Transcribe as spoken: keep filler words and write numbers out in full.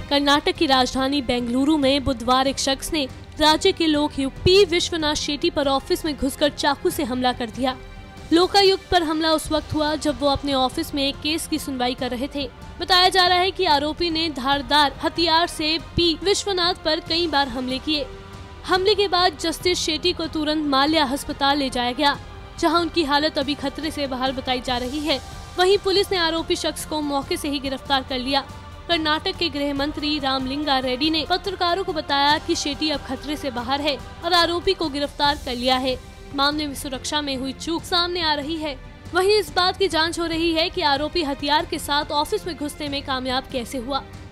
कर्नाटक की राजधानी बेंगलुरु में बुधवार एक शख्स ने राज्य के लोकयुक्त पी विश्वनाथ शेट्टी पर ऑफिस में घुसकर चाकू से हमला कर दिया। लोकायुक्त पर हमला उस वक्त हुआ जब वो अपने ऑफिस में एक केस की सुनवाई कर रहे थे। बताया जा रहा है कि आरोपी ने धारदार हथियार से पी विश्वनाथ पर कई बार हमले किए। हमले के बाद जस्टिस शेट्टी को तुरंत माल्या अस्पताल ले जाया गया, जहां उनकी हालत अभी खतरे से बाहर बताई जा रही है। वहीं पुलिस ने आरोपी शख्स को मौके से ही गिरफ्तार कर लिया। कर्नाटक के गृह मंत्री रामलिंगा रेड्डी ने पत्रकारों को बताया कि शेट्टी अब खतरे से बाहर है और आरोपी को गिरफ्तार कर लिया है। मामले में सुरक्षा में हुई चूक सामने आ रही है। वहीं इस बात की जांच हो रही है कि आरोपी हथियार के साथ ऑफिस में घुसने में कामयाब कैसे हुआ।